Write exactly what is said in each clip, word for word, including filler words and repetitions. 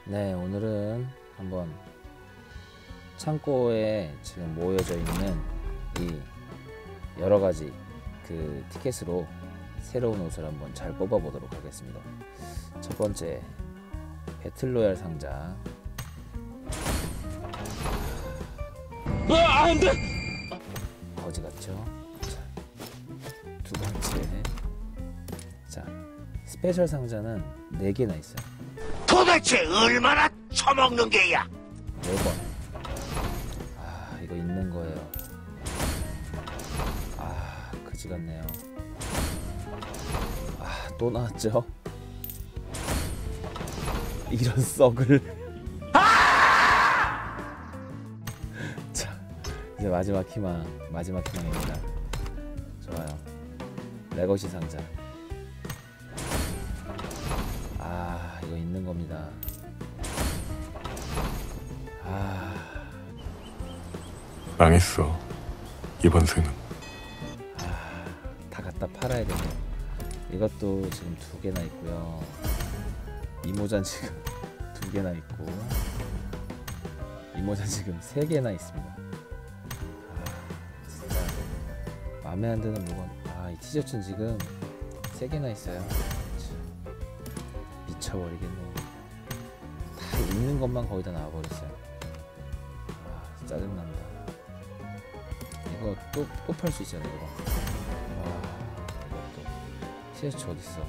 네, 오늘은 한번 창고에 지금 모여져 있는 이 여러가지 그 티켓으로 새로운 옷을 한번 잘 뽑아 보도록 하겠습니다. 첫 번째, 배틀로얄 상자. 아, 안 돼! 거지 같죠? 자, 두 번째, 자, 스페셜 상자는 네 개나 있어요. 도대체 얼마나 처먹는 게야? 네 번. 아, 이거 있는 거예요. 아, 그지 같네요. 아, 또 나왔죠? 이런 썩을. 자, 이제 마지막 희망, 마지막 희망입니다. 좋아요. 레거시 상자. 아, 이거 있는 겁니다. 아, 망했어. 이번 생은. 아, 다 갖다 팔아야 되네요. 이것도 지금 두 개나 있고요. 이모잔 지금 두 개나 있고, 이모잔 지금 세 개나 있습니다. 아, 진짜 마음에 안 드는 물건. 아, 이 티셔츠는 지금 세 개나 있어요. 참, 미쳐버리겠네. 다 있는 것만 거의 다 나와버렸어요. 아, 짜증난다. 이거 또 또 팔 수 있잖아요. 이거. 와, 이것도 티셔츠 어딨어?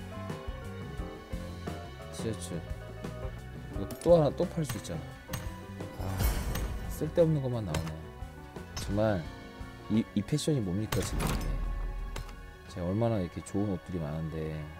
티셔츠 이거 또 하나 또 팔 수 있잖아. 아, 쓸데없는 것만 나오네. 정말 이, 이 패션이 뭡니까 지금? 이게 제가 얼마나 이렇게 좋은 옷들이 많은데